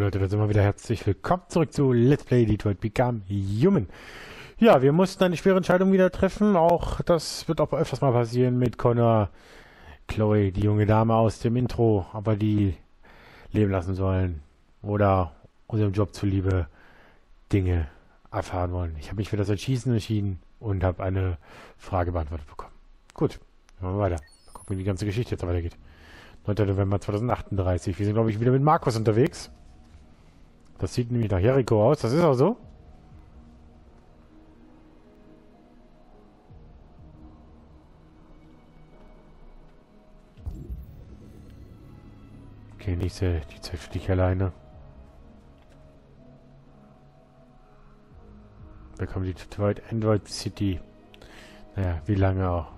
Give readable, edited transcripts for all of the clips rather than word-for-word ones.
Leute, da sind wir wieder herzlich willkommen zurück zu Let's Play Detroit Become Human. Ja, wir mussten eine schwere Entscheidung wieder treffen, auch das wird auch öfters mal passieren mit Connor, Chloe, die junge Dame aus dem Intro, aber die leben lassen sollen oder unserem Job zuliebe Dinge erfahren wollen. Ich habe mich für das Erschießen entschieden und habe eine Frage beantwortet bekommen. Gut, machen wir weiter. Mal gucken, wie die ganze Geschichte jetzt weitergeht. 9. November 2038. Wir sind, glaube ich, wieder mit Markus unterwegs. Das sieht nämlich nach Jericho aus. Das ist auch so. Okay, die Zeit für dich alleine. Da kommt die Detroit Android City. Naja, wie lange auch.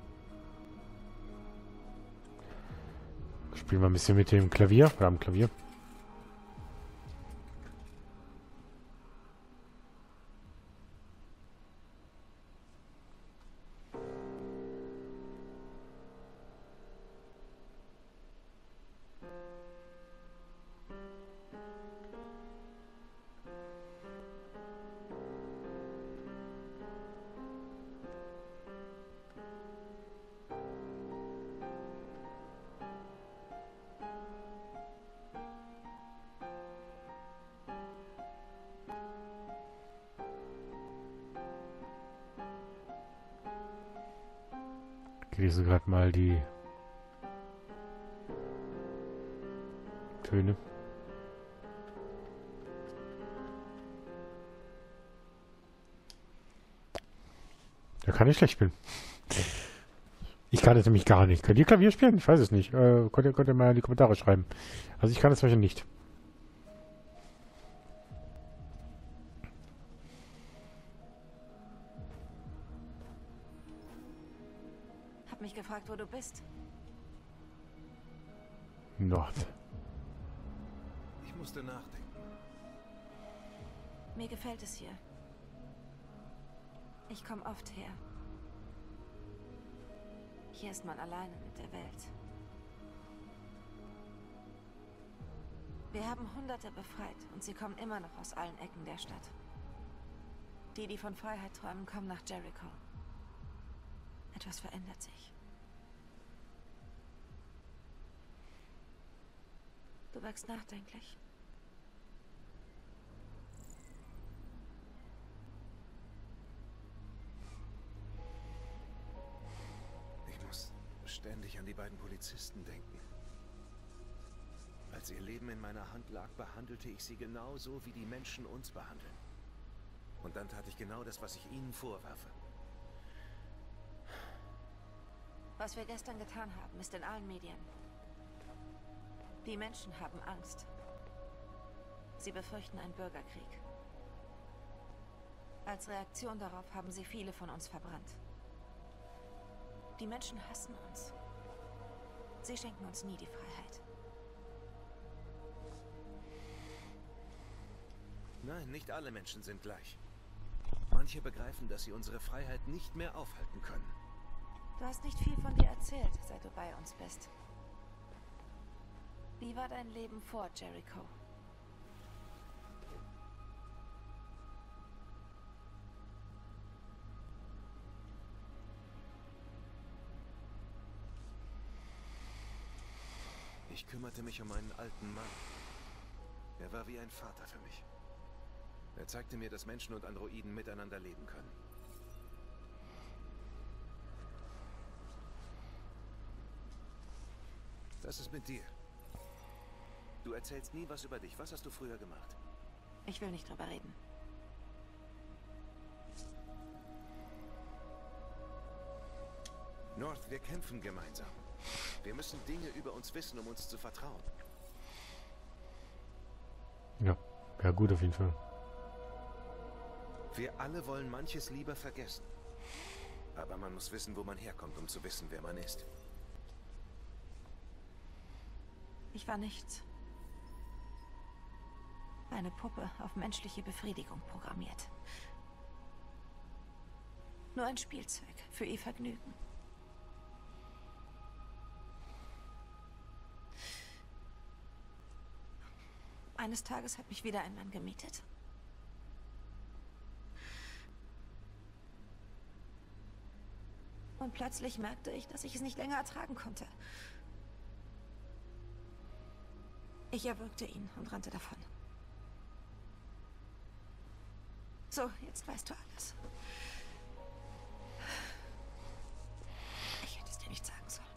Spielen wir ein bisschen mit dem Klavier. Oder am Klavier. Ich lese gerade mal die Töne. Da kann ich schlecht spielen. Ich kann es nämlich gar nicht. Könnt ihr Klavier spielen? Ich weiß es nicht. Könnt ihr mal in die Kommentare schreiben. Also ich kann es wahrscheinlich nicht. Hab mich gefragt, wo du bist. Nord. Ich musste nachdenken. Mir gefällt es hier. Ich komme oft her. Hier ist man alleine mit der Welt. Wir haben Hunderte befreit und sie kommen immer noch aus allen Ecken der Stadt. Die, die von Freiheit träumen, kommen nach Jericho. Etwas verändert sich. Du wirkst nachdenklich. Ich muss ständig an die beiden Polizisten denken. Als ihr Leben in meiner Hand lag, behandelte ich sie genauso, wie die Menschen uns behandeln. Und dann tat ich genau das, was ich ihnen vorwerfe. Was wir gestern getan haben, ist in allen Medien. Die Menschen haben Angst. Sie befürchten einen Bürgerkrieg. Als Reaktion darauf haben sie viele von uns verbrannt. Die Menschen hassen uns. Sie schenken uns nie die Freiheit. Nein, nicht alle Menschen sind gleich. Manche begreifen, dass sie unsere Freiheit nicht mehr aufhalten können. Du hast nicht viel von dir erzählt, seit du bei uns bist. Wie war dein Leben vor Jericho? Ich kümmerte mich um einen alten Mann. Er war wie ein Vater für mich. Er zeigte mir, dass Menschen und Androiden miteinander leben können. Was ist mit dir? Du erzählst nie was über dich. Was hast du früher gemacht? Ich will nicht drüber reden. North, wir kämpfen gemeinsam. Wir müssen Dinge über uns wissen, um uns zu vertrauen. Ja, ja gut auf jeden Fall. Wir alle wollen manches lieber vergessen. Aber man muss wissen, wo man herkommt, um zu wissen, wer man ist. Ich war nichts. Eine Puppe auf menschliche Befriedigung programmiert. Nur ein Spielzeug für ihr Vergnügen. Eines Tages hat mich wieder ein Mann gemietet. Und plötzlich merkte ich, dass ich es nicht länger ertragen konnte. Ich erwürgte ihn und rannte davon. So, jetzt weißt du alles. Ich hätte es dir nicht sagen sollen.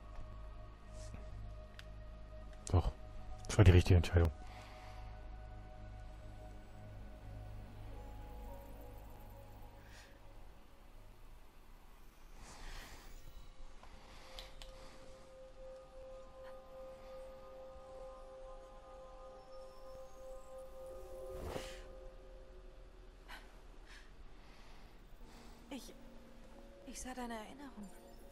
Doch, das war die richtige Entscheidung. Ich sah deine Erinnerung.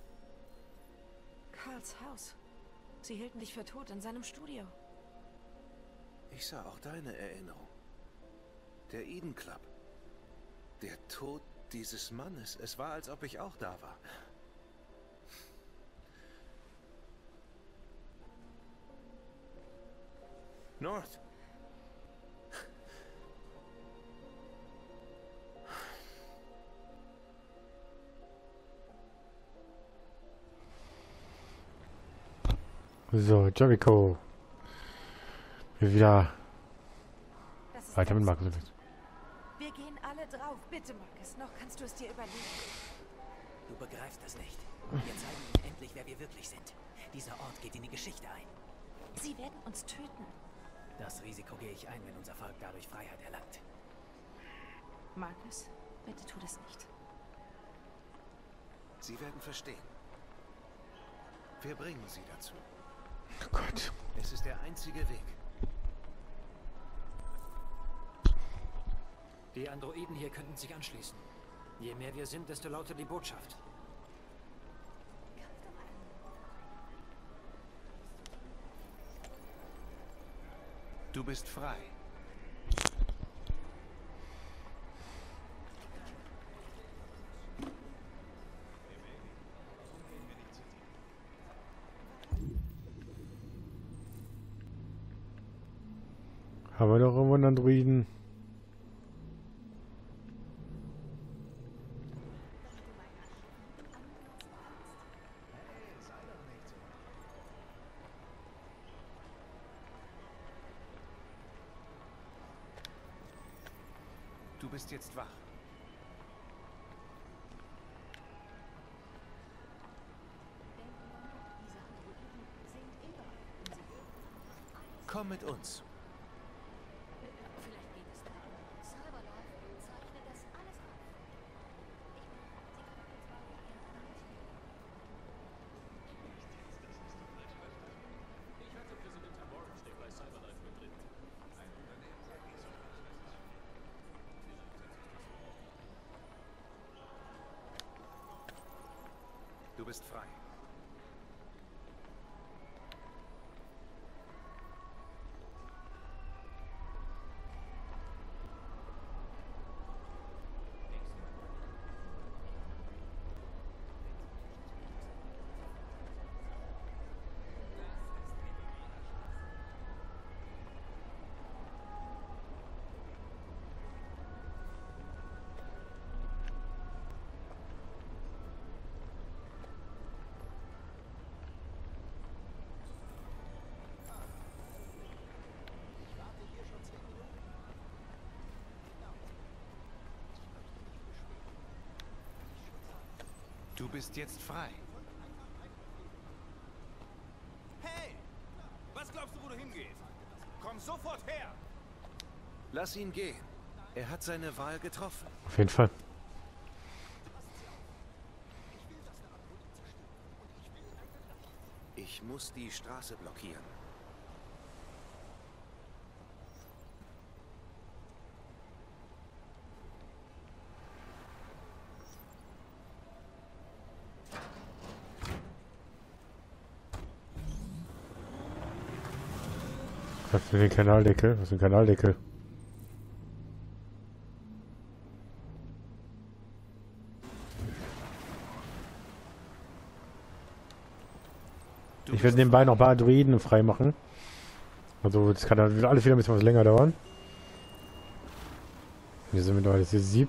Karls Haus. Sie hielten dich für tot in seinem Studio. Ich sah auch deine Erinnerung. Der Eden Club. Der Tod dieses Mannes. Es war, als ob ich auch da war. North. So, Jericho. Wir wieder Das ist weiter mit ganz Markus. gut. Wir gehen alle drauf. Bitte, Marcus. Noch kannst du es dir überlegen. Du begreifst es nicht. Wir zeigen ihnen endlich, wer wir wirklich sind. Dieser Ort geht in die Geschichte ein. Sie werden uns töten. Das Risiko gehe ich ein, wenn unser Volk dadurch Freiheit erlangt. Marcus, bitte tu das nicht. Sie werden verstehen. Wir bringen sie dazu. Oh Gott. Es ist der einzige Weg. Die Androiden hier könnten sich anschließen. Je mehr wir sind, desto lauter die Botschaft. Du bist frei. Haben wir noch irgendwo einen Androiden? Du bist jetzt wach. Komm mit uns. Du bist frei. Du bist jetzt frei. Hey! Was glaubst du, wo du hingehst? Komm sofort her! Lass ihn gehen. Er hat seine Wahl getroffen. Auf jeden Fall. Ich muss die Straße blockieren. Was für den Kanaldeckel? Was ist ein Kanaldeckel? Ich werde nebenbei noch ein paar Androiden freimachen. Also das kann dann alles wieder ein bisschen was länger dauern. Wir sind mittlerweile jetzt hier 7.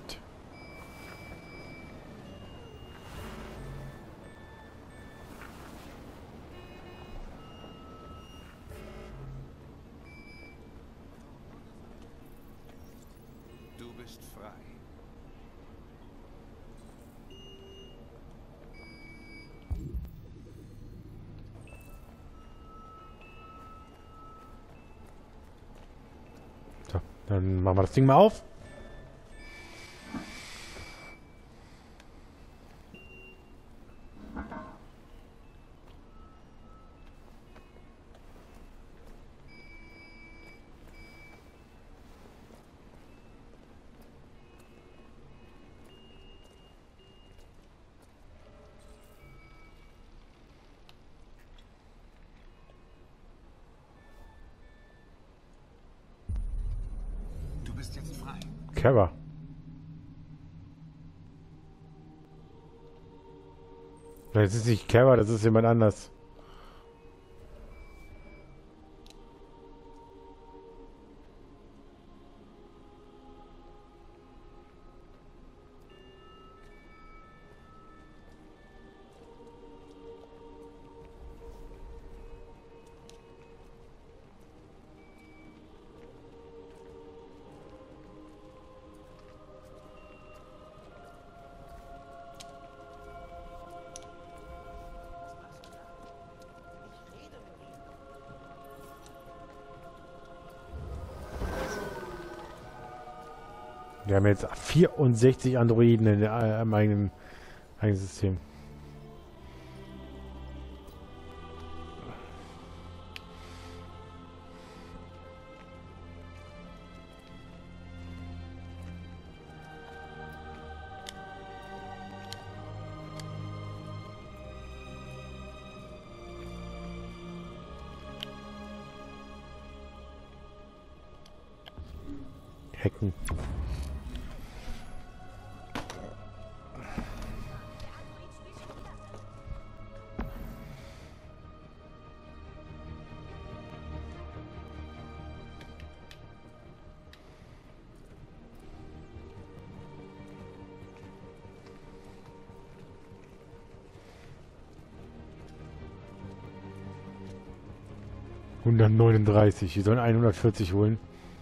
Du bist frei. So, dann machen wir das Ding mal auf. Du bist jetzt frei. Kara. Das ist nicht Kara, das ist jemand anders. Wir haben jetzt 64 Androiden in im eigenen System. Hacken. ...139. Wir sollen 140 holen.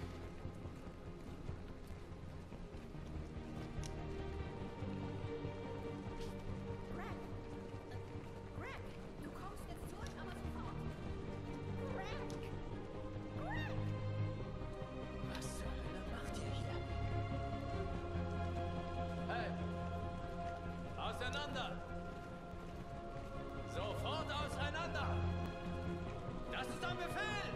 Auseinander! Sofort auseinander! Das ist ein Befehl!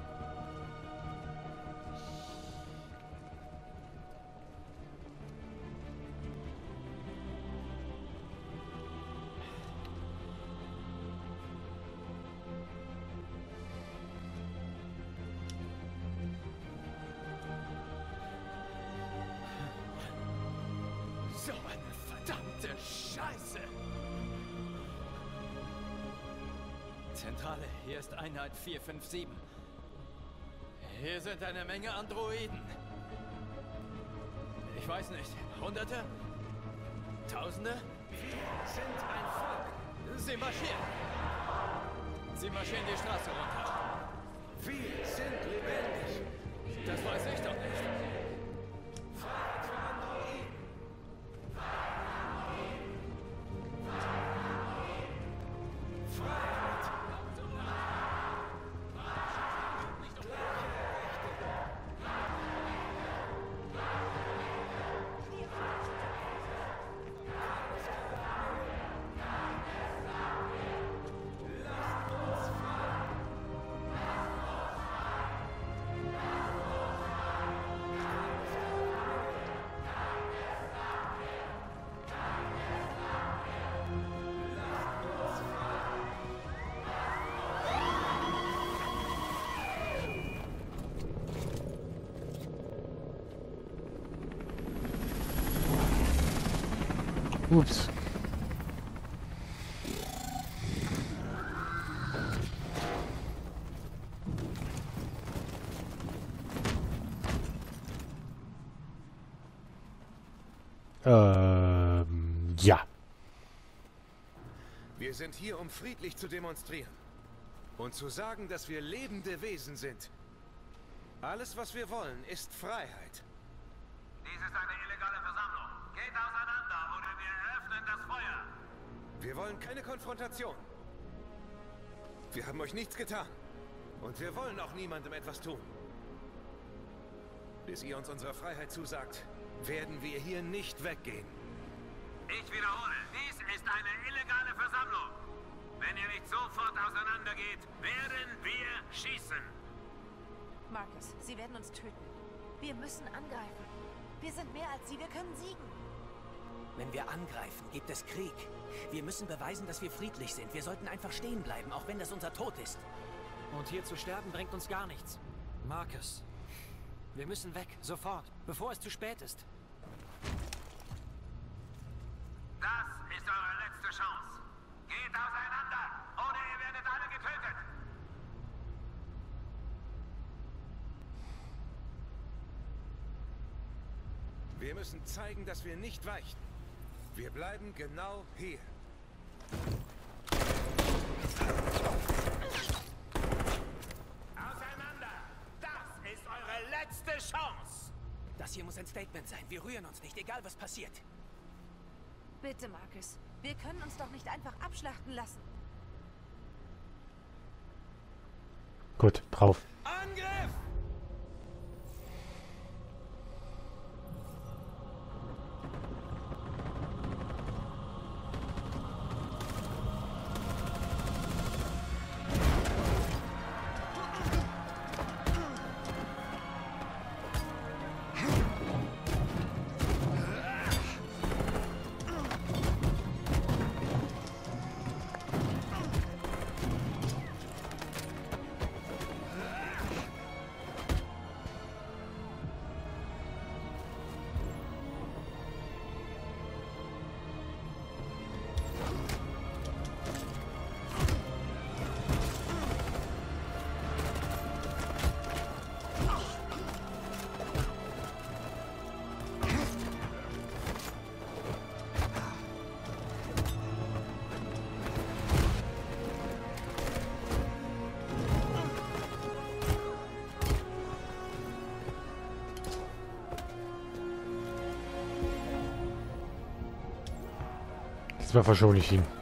So eine verdammte Scheiße! Zentrale, hier ist Einheit 457. Hier sind eine Menge Androiden. Ich weiß nicht, Hunderte? Tausende? Wir sind ein Volk. Sie marschieren. Sie marschieren die Straße runter. Wir sind lebendig. Das weiß ich doch nicht. Freiheit für Androiden. Freiheit. Ups. Ja. Wir sind hier, um friedlich zu demonstrieren. Und zu sagen, dass wir lebende Wesen sind. Alles, was wir wollen, ist Freiheit. Dies ist eine illegale Versammlung. Geht auseinander oder wir eröffnen das Feuer. Wir wollen keine Konfrontation. Wir haben euch nichts getan. Und wir wollen auch niemandem etwas tun. Bis ihr uns unsere Freiheit zusagt, werden wir hier nicht weggehen. Ich wiederhole, dies ist eine illegale Versammlung. Wenn ihr nicht sofort auseinandergeht, werden wir schießen. Marcus, sie werden uns töten. Wir müssen angreifen. Wir sind mehr als sie, wir können siegen. Wenn wir angreifen, gibt es Krieg. Wir müssen beweisen, dass wir friedlich sind. Wir sollten einfach stehen bleiben, auch wenn das unser Tod ist. Und hier zu sterben bringt uns gar nichts. Marcus, wir müssen weg, sofort, bevor es zu spät ist. Das ist eure letzte Chance. Geht auseinander, oder ihr werdet alle getötet. Wir müssen zeigen, dass wir nicht weichen. Wir bleiben genau hier. Auseinander! Das ist eure letzte Chance! Das hier muss ein Statement sein. Wir rühren uns nicht, egal was passiert. Bitte, Marcus. Wir können uns doch nicht einfach abschlachten lassen. Gut, drauf. Angriff! Diesmal verschone ich ihn.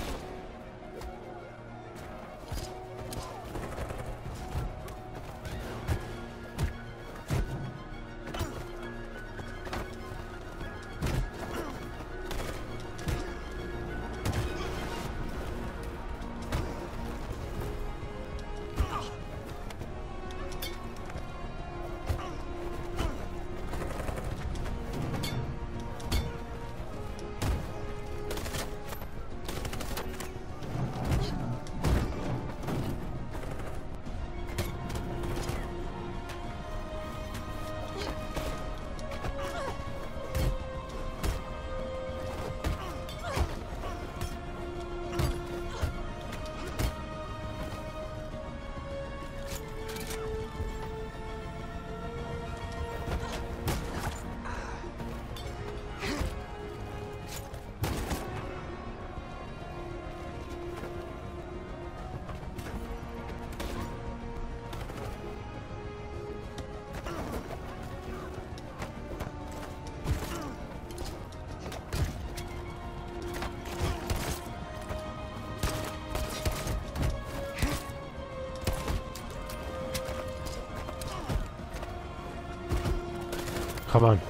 Come on.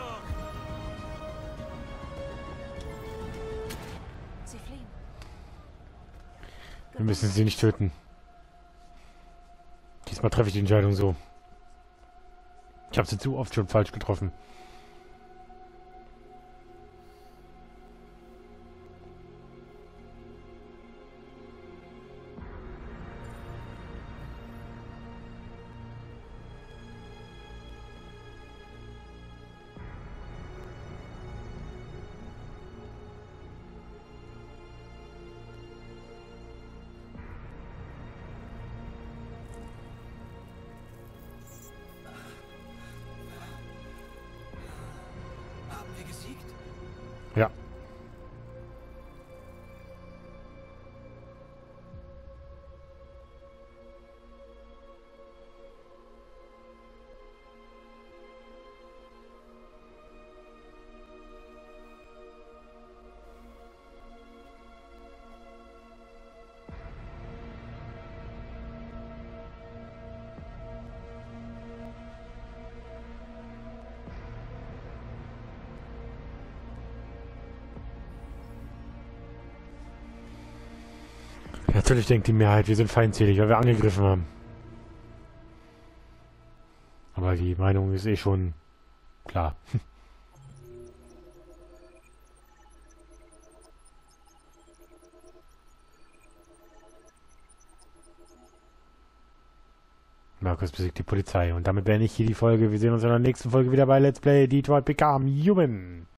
Sie fliehen. Wir müssen sie nicht töten. Diesmal treffe ich die Entscheidung so. Ich habe sie zu oft schon falsch getroffen. Ja. Natürlich denkt die Mehrheit, wir sind feindselig, weil wir angegriffen haben. Aber die Meinung ist eh schon klar. Markus besiegt die Polizei. Und damit beende ich hier die Folge. Wir sehen uns in der nächsten Folge wieder bei Let's Play Detroit Become Human.